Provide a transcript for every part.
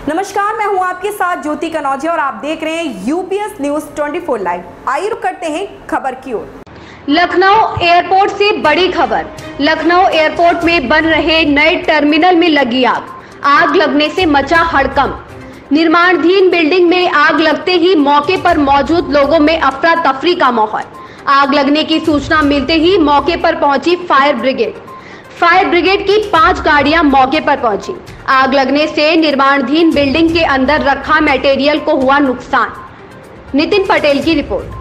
नमस्कार, मैं हूं आपके साथ ज्योति कनौजिया और आप देख रहे हैं यूपीएस न्यूज 24 लाइव। आइए रुक करते हैं खबर की ओर। लखनऊ एयरपोर्ट से बड़ी खबर। लखनऊ एयरपोर्ट में बन रहे नए टर्मिनल में लगी आग। आग लगने से मचा हड़कंप। निर्माणाधीन बिल्डिंग में आग लगते ही मौके पर मौजूद लोगों में अफरा तफरी का माहौल। आग लगने की सूचना मिलते ही मौके पर पहुंची फायर ब्रिगेड की 5 गाड़ियां मौके पर पहुंची। आग लगने से निर्माणाधीन बिल्डिंग के अंदर रखा मटेरियल को हुआ नुकसान। नितिन पटेल की रिपोर्ट।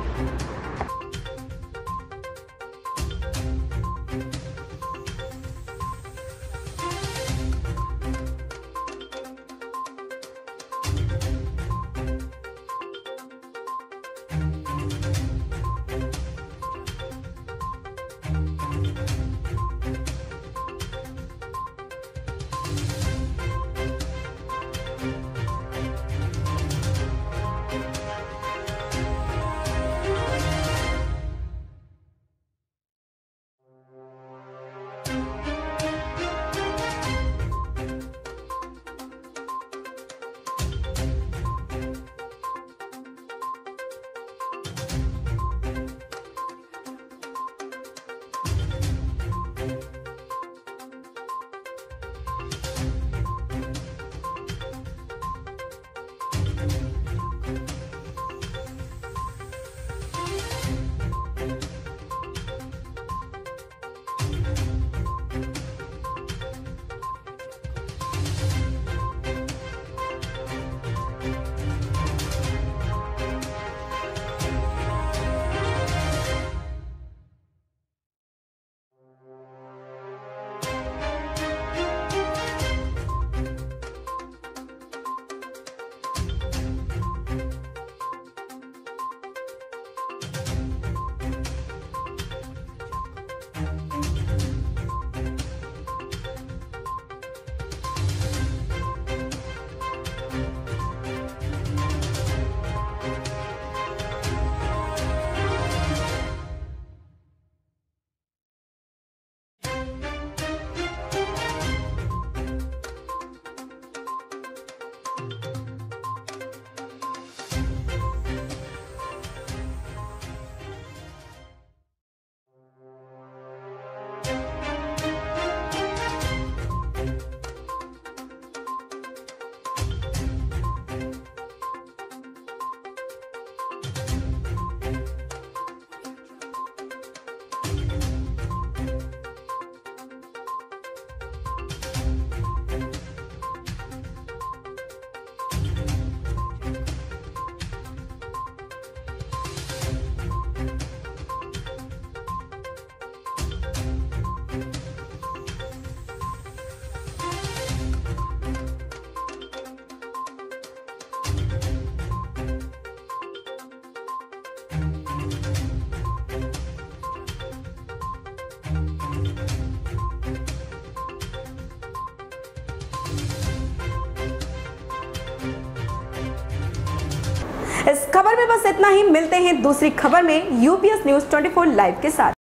इस खबर में बस इतना ही। मिलते हैं दूसरी खबर में यूपीएस न्यूज 24 लाइव के साथ।